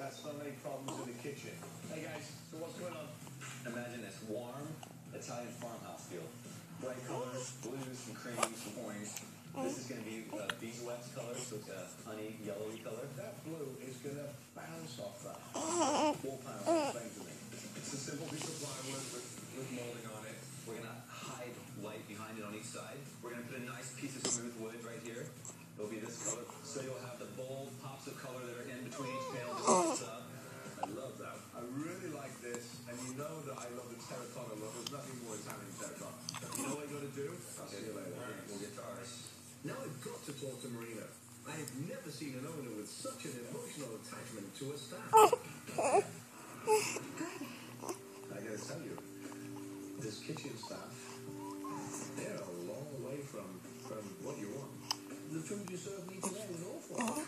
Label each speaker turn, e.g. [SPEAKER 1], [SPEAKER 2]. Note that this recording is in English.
[SPEAKER 1] had so many problems in the kitchen. Hey guys, so what's going on?
[SPEAKER 2] Imagine this warm Italian farmhouse feel. Bright colors, blues, some creams, some orange. This is going to be beeswax color, so it's a honey, yellowy color.
[SPEAKER 1] That blue is going to bounce off that.
[SPEAKER 2] Full panel, explain to me.
[SPEAKER 3] It's a simple piece of plywood with molding on it.
[SPEAKER 2] We're going to hide light behind it on each side. We're going to put a nice piece of smooth wood right here. It'll be this color. So you'll have the bold pops of color that are in between each panel.
[SPEAKER 3] I love that. I really like this, and you know that I love the terracotta look. There's nothing more Italian than terracotta. You know what I got to do? I'll see you later.
[SPEAKER 2] We'll get to ours.
[SPEAKER 3] Now I've got to talk to Marina. I have never seen an owner with such an emotional attachment to a staff.
[SPEAKER 1] I gotta tell you, this kitchen staff, they're a long way from what you want. The food you serve me today was awful.